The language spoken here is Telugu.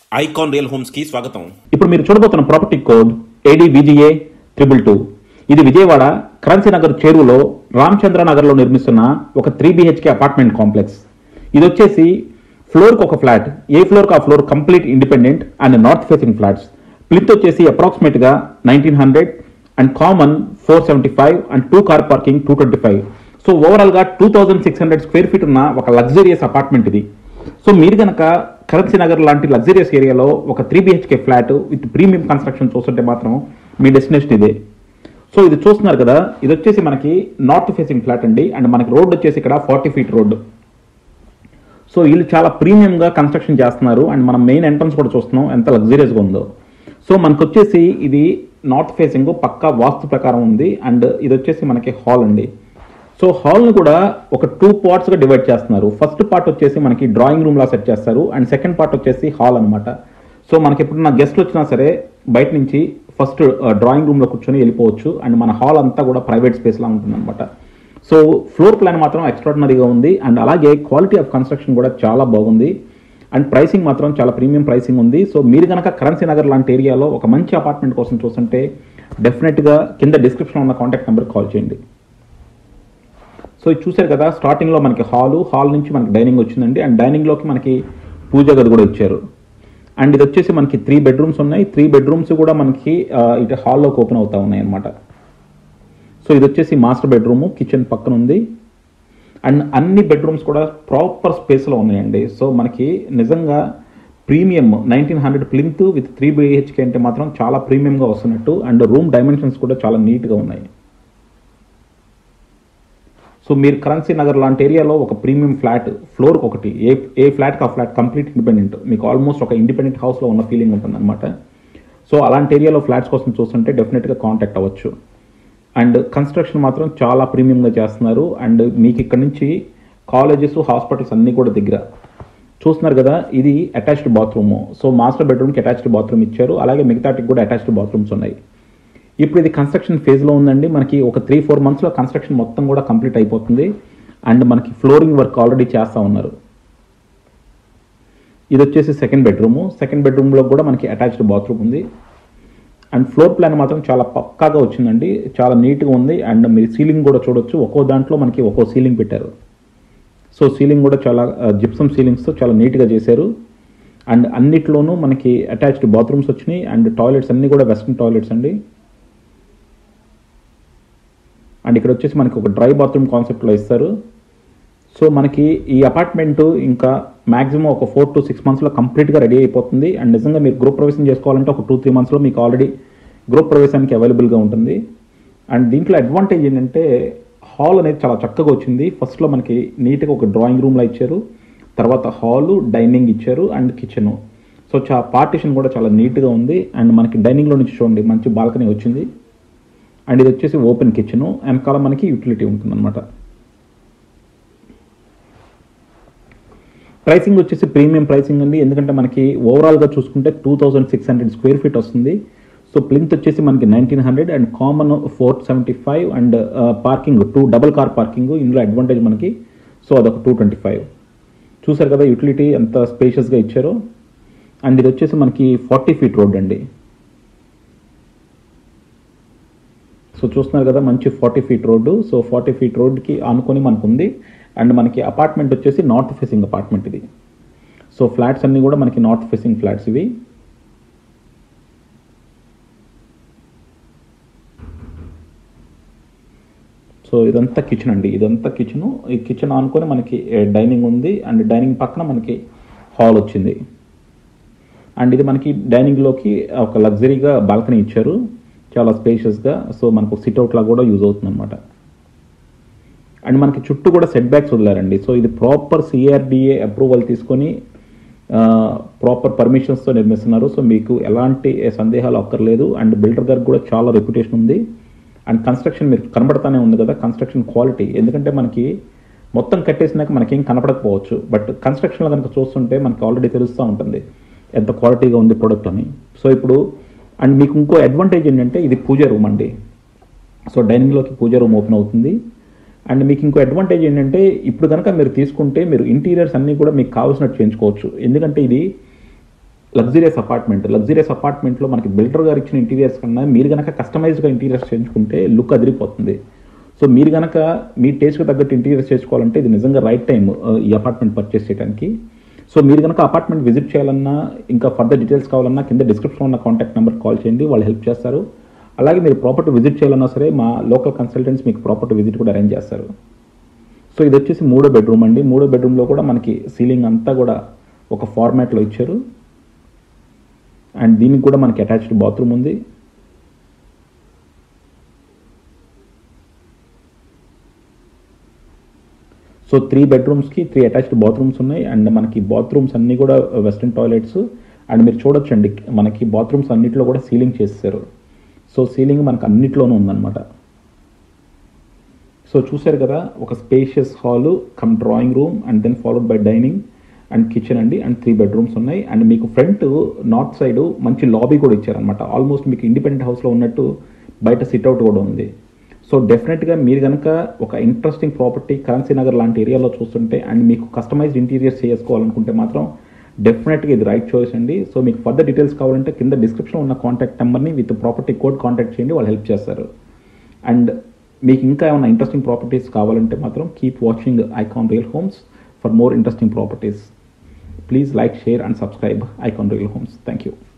ఐకాన్ రియల్ హోమ్స్ కి స్వాగతం. ఇప్పుడు మీరు చూడబోతున్న ప్రాపర్టీ కోడ్ ADVGA 222. ఇది విజయవాడ కరెన్సీ నగర్ చేరువలో రామచంద్ర నగర్ లో నిర్మిస్తున్న ఒక 3 BHK అపార్ట్మెంట్ కాంప్లెక్స్. ఇది వచ్చేసి ఫ్లోర్ కి ఒక ఫ్లాట్, ఏ ఫ్లోర్ కి ఆ floor complete independent and north facing flats. Plinth వచ్చేసి అప్రాక్సిమేట్ గా 1900 and common 475 and 2 car parking 225. So overall గా 2600 స్క్వేర్ ఫీట్ ఉన్న ఒక లగ్జరియస్ అపార్ట్మెంట్ ఇది. సో మీరు కనుక కరెన్సీ నగర్ లాంటి లగ్జరియస్ ఏరియాలో ఒక 3 BHK flat with premium construction చూస్తుంటే మాత్రం మీ డెస్టినేషన్ ఇదే. సో ఇది చూస్తున్నారు కదా, ఇది వచ్చేసి మనకి నార్త్ ఫేసింగ్ ఫ్లాట్ అండి. అండ్ మనకి రోడ్ వచ్చేసి ఇక్కడ 40 ఫీట్ రోడ్. సో వీళ్ళు చాలా ప్రీమియంగా కన్స్ట్రక్షన్ చేస్తున్నారు. అండ్ మనం మెయిన్ ఎంట్రన్స్ కూడా చూస్తున్నాం ఎంత లగ్జరియస్గా ఉందో. సో మనకు వచ్చేసి ఇది నార్త్ ఫేసింగ్ పక్కా వాస్తు ప్రకారం ఉంది. అండ్ ఇది వచ్చేసి మనకి హాల్ అండి. సో హాల్ని కూడా ఒక 2 పార్ట్స్గా డివైడ్ చేస్తున్నారు. ఫస్ట్ పార్ట్ వచ్చేసి మనకి డ్రాయింగ్ రూమ్లా సెట్ చేస్తారు. అండ్ సెకండ్ పార్ట్ వచ్చేసి హాల్ అనమాట. సో మనకి ఎప్పుడన్నా గెస్ట్లు వచ్చినా సరే బయట నుంచి ఫస్ట్ డ్రాయింగ్ రూమ్లో కూర్చొని వెళ్ళిపోవచ్చు. అండ్ మన హాల్ అంతా కూడా ప్రైవేట్ స్పేస్లా ఉంటుంది అనమాట. సో ఫ్లోర్ ప్లాన్ మాత్రం ఎక్స్ట్రాడినరీగా ఉంది. అండ్ అలాగే క్వాలిటీ ఆఫ్ కన్స్ట్రక్షన్ కూడా చాలా బాగుంది. అండ్ ప్రైసింగ్ మాత్రం చాలా ప్రీమియం ప్రైసింగ్ ఉంది. సో మీరు కనుక కరెన్సీ నగర్ లాంటి ఏరియాలో ఒక మంచి అపార్ట్మెంట్ కోసం చూస్తుంటే డెఫినెట్గా కింద డిస్క్రిప్షన్లో ఉన్న కాంటాక్ట్ నెంబర్కి కాల్ చేయండి. సో ఇది చూసారు కదా, స్టార్టింగ్లో మనకి హాల్ నుంచి మనకి డైనింగ్ వచ్చిందండి. అండ్ డైనింగ్లోకి మనకి పూజ గది కూడా ఇచ్చారు. అండ్ ఇది వచ్చేసి మనకి 3 బెడ్రూమ్స్ ఉన్నాయి. 3 బెడ్రూమ్స్ కూడా మనకి ఇటు హాల్లోకి ఓపెన్ అవుతా ఉన్నాయి అనమాట. సో ఇది వచ్చేసి మాస్టర్ బెడ్రూమ్, కిచెన్ పక్కన ఉంది. అండ్ అన్ని బెడ్రూమ్స్ కూడా ప్రాపర్ స్పేస్లో ఉన్నాయండి. సో మనకి నిజంగా ప్రీమియం 1900 ప్లింత్ విత్ 3 BHK అంటే మాత్రం చాలా ప్రీమియంగా వస్తున్నట్టు. అండ్ రూమ్ డైమెన్షన్స్ కూడా చాలా నీట్గా ఉన్నాయి. సో మీరు కరెన్సీ నగర్ లాంటి ఏరియాలో ఒక ప్రీమియం ఫ్లాట్ ఫ్లోర్కి ఒకటి, ఏ ఫ్లాట్కి ఆ ఫ్లాట్ కంప్లీట్ ఇండిపెండెంట్, మీకు ఆల్మోస్ట్ ఒక ఇండిపెండెంట్ హౌస్లో ఉన్న ఫీలింగ్ ఉంటుంది అనమాట. సో అలాంటి ఏరియాలో ఫ్లాట్స్ కోసం చూస్తుంటే డెఫినెట్గా కాంటాక్ట్ అవ్వచ్చు. అండ్ కన్స్ట్రక్షన్ మాత్రం చాలా ప్రీమియంగా చేస్తున్నారు. అండ్ మీకు ఇక్కడ నుంచి కాలేజెస్, హాస్పిటల్స్ అన్నీ కూడా దగ్గర. చూస్తున్నారు కదా, ఇది అటాచ్డ్ బాత్రూమ్. సో మాస్టర్ బెడ్రూమ్కి అటాచ్డ్ బాత్రూమ్ ఇచ్చారు. అలాగే మిగతాటికి కూడా అటాచ్డ్ బాత్రూమ్స్ ఉన్నాయి. ఇప్పుడు ఇది కన్స్ట్రక్షన్ ఫేజ్లో ఉందండి. మనకి ఒక 3-4 మంత్స్లో కన్స్ట్రక్షన్ మొత్తం కూడా కంప్లీట్ అయిపోతుంది. అండ్ మనకి ఫ్లోరింగ్ వర్క్ ఆల్రెడీ చేస్తూ ఉన్నారు. ఇది వచ్చేసి సెకండ్ బెడ్రూమ్లో కూడా మనకి అటాచ్డ్ బాత్రూమ్ ఉంది. అండ్ ఫ్లోర్ ప్లాన్ మాత్రం చాలా పక్కాగా వచ్చిందండి, చాలా నీట్గా ఉంది. అండ్ మీరు సీలింగ్ కూడా చూడొచ్చు, ఒక్కో దాంట్లో మనకి ఒక్కో సీలింగ్ పెట్టారు. సో సీలింగ్ కూడా చాలా జిప్సమ్ సీలింగ్స్తో చాలా నీట్గా చేశారు. అండ్ అన్నిట్లోనూ మనకి అటాచ్డ్ బాత్రూమ్స్ వచ్చినాయి. అండ్ టాయిలెట్స్ అన్నీ కూడా వెస్ట్రన్ టాయిలెట్స్ అండి. అండ్ ఇక్కడ వచ్చేసి మనకి ఒక డ్రై బాత్రూమ్ కాన్సెప్ట్లో ఇస్తారు. సో మనకి ఈ అపార్ట్మెంటు ఇంకా మ్యాక్సిమం ఒక 4 to 6 మంత్స్లో కంప్లీట్గా రెడీ అయిపోతుంది. అండ్ నిజంగా మీరు గృహ ప్రవేశం చేసుకోవాలంటే ఒక 2-3 మంత్స్లో మీకు ఆల్రెడీ గృహ ప్రవేశానికి అవైలబుల్గా ఉంటుంది. అండ్ దీంట్లో అడ్వాంటేజ్ ఏంటంటే హాల్ అనేది చాలా చక్కగా వచ్చింది. ఫస్ట్లో మనకి నీట్గా ఒక డ్రాయింగ్ రూమ్లో ఇచ్చారు, తర్వాత హాలు, డైనింగ్ ఇచ్చారు అండ్ కిచెను. సో పార్టీషన్ కూడా చాలా నీట్గా ఉంది. అండ్ మనకి డైనింగ్లో నుంచి చూడండి మంచి బాల్కనీ వచ్చింది. అండ్ ఇది వచ్చేసి ఓపెన్ కిచెను, వెనకాల మనకి యూటిలిటీ ఉంటుందన్నమాట. ప్రైసింగ్ వచ్చేసి ప్రీమియం ప్రైసింగ్ అండి. ఎందుకంటే మనకి ఓవరాల్గా చూసుకుంటే 2600 స్క్వేర్ ఫీట్ వస్తుంది. సో ప్లింత్ వచ్చేసి మనకి 1900 and common 475 and parking 2 double car parking. ఇందులో అడ్వాంటేజ్ మనకి సో అదొక 225. చూసారు కదా యూటిలిటీ ఎంత స్పేషియస్గా ఇచ్చారో. అండ్ ఇది వచ్చేసి మనకి 40 ఫీట్ రోడ్ అండి. సో చూస్తున్నారు కదా, మంచి 40 ఫీట్ రోడ్డు. సో 40 ఫీట్ రోడ్కి ఆనుకొని మనకు ఉంది. అండ్ మనకి అపార్ట్మెంట్ వచ్చేసి నార్త్ ఫేసింగ్ అపార్ట్మెంట్ ఇది. సో ఫ్లాట్స్ అన్నీ కూడా మనకి నార్త్ ఫేసింగ్ ఫ్లాట్స్ ఇవి. సో ఇదంతా కిచెన్ అండి, ఇదంతా కిచెను. ఈ కిచెన్ ఆనుకొని మనకి డైనింగ్ ఉంది. అండ్ డైనింగ్ పక్కన మనకి హాల్ వచ్చింది. అండ్ ఇది మనకి డైనింగ్లోకి ఒక లగ్జరీగా బాల్కనీ ఇచ్చారు, చాలా స్పేషియస్గా. సో మనకు సిట్అవుట్ లాగా కూడా యూజ్ అవుతుంది అనమాట. అండ్ మనకి చుట్టూ కూడా సెట్ బ్యాక్స్ వదిలారండి. సో ఇది ప్రాపర్ CRDA అప్రూవల్ తీసుకొని ప్రాపర్ పర్మిషన్స్తో నిర్మిస్తున్నారు. సో మీకు ఎలాంటి సందేహాలు అక్కర్లేదు. అండ్ బిల్డర్ గారికి కూడా చాలా రెప్యుటేషన్ ఉంది. అండ్ కన్స్ట్రక్షన్ మీరు కనబడతానే ఉంది కదా, కన్స్ట్రక్షన్ క్వాలిటీ. ఎందుకంటే మనకి మొత్తం కట్టేసినాక మనకేం కనపడకపోవచ్చు, బట్ కన్స్ట్రక్షన్లో కనుక చూస్తుంటే మనకి ఆల్రెడీ తెలుస్తూ ఉంటుంది ఎంత క్వాలిటీగా ఉంది ప్రోడక్ట్ అని. సో ఇప్పుడు అండ్ మీకు ఇంకో అడ్వాంటేజ్ ఏంటంటే ఇది పూజ రూమ్ అండి. సో డైనింగ్లోకి పూజ రూమ్ ఓపెన్ అవుతుంది. అండ్ మీకు ఇంకో అడ్వాంటేజ్ ఏంటంటే ఇప్పుడు కనుక మీరు తీసుకుంటే మీరు ఇంటీరియర్స్ అన్నీ కూడా మీకు కావాల్సినట్టు చేయించుకోవచ్చు. ఎందుకంటే ఇది లగ్జరియస్ అపార్ట్మెంట్లో మనకి బిల్డర్ గారు ఇచ్చిన ఇంటీరియర్స్ కన్నా మీరు కనుక కస్టమైజ్డ్గా ఇంటీరియర్స్ చేయించుకుంటే లుక్ అదిరిపోతుంది. సో మీరు కనుక మీ టేస్ట్కి తగ్గట్టు ఇంటీరియర్స్ చేసుకోవాలంటే ఇది నిజంగా రైట్ టైం ఈ అపార్ట్మెంట్ పర్చేస్ చేయడానికి. సో మీరు కనుక అపార్ట్మెంట్ విజిట్ చేయాలన్నా, ఇంకా ఫర్దర్ డీటెయిల్స్ కావాలన్నా కింద డిస్క్రిప్షన్లో ఉన్న కాంటాక్ట్ నెంబర్ కాల్ చేయండి, వాళ్ళు హెల్ప్ చేస్తారు. అలాగే మీరు ప్రాపర్టీ విజిట్ చేయాలన్నా సరే మా లోకల్ కన్సల్టెంట్స్ మీకు ప్రాపర్టీ విజిట్ కూడా అరేంజ్ చేస్తారు. సో ఇది వచ్చేసి 3వ బెడ్రూమ్ అండి. 3వ బెడ్రూమ్లో కూడా మనకి సీలింగ్ అంతా కూడా ఒక ఫార్మాట్లో ఇచ్చారు. అండ్ దీనికి కూడా మనకి అటాచ్డ్ బాత్రూమ్ ఉంది. సో 3 బెడ్రూమ్స్కి 3 అటాచ్డ్ బాత్రూమ్స్ ఉన్నాయి. అండ్ మనకి బాత్రూమ్స్ అన్నీ కూడా వెస్ట్రన్ టాయిలెట్స్. అండ్ మీరు చూడొచ్చండి మనకి బాత్రూమ్స్ అన్నింటిలో కూడా సీలింగ్ చేశారు. సో సీలింగ్ మనకు అన్నిట్లోనూ ఉందన్నమాట. సో చూసారు కదా, ఒక spacious hall cum drawing room and then followed by dining and kitchen అండి. అండ్ 3 బెడ్రూమ్స్ ఉన్నాయి. అండ్ మీకు ఫ్రంట్ నార్త్ సైడ్ మంచి లాబీ కూడా ఇచ్చారనమాట. ఆల్మోస్ట్ మీకు ఇండిపెండెంట్ హౌస్లో ఉన్నట్టు బయట సిట్అవుట్ కూడా ఉంది. సో డెఫినెట్గా మీరు కనుక ఒక ఇంట్రెస్టింగ్ ప్రాపర్టీ కరెన్సీ నగర్ లాంటి ఏరియాలో చూస్తుంటే అండ్ మీకు కస్టమైజ్డ్ ఇంటీరియర్స్ చేసుకోవాలనుకుంటే మాత్రం డెఫినెట్గా ఇది రైట్ చాయిస్ అండి. సో మీకు ఫర్దర్ డీటెయిల్స్ కావాలంటే కింద డిస్క్రిప్షన్లో ఉన్న కాంటాక్ట్ నెంబర్ని విత్ ప్రాపర్టీ కోడ్ కాంటాక్ట్ చేయండి, వాళ్ళు హెల్ప్ చేస్తారు. అండ్ మీకు ఇంకా ఏమైనా ఇంట్రెస్టింగ్ ప్రాపర్టీస్ కావాలంటే మాత్రం keep watching Icon Real Homes for more interesting properties. Please like, share and subscribe Icon Real Homes. Thank you.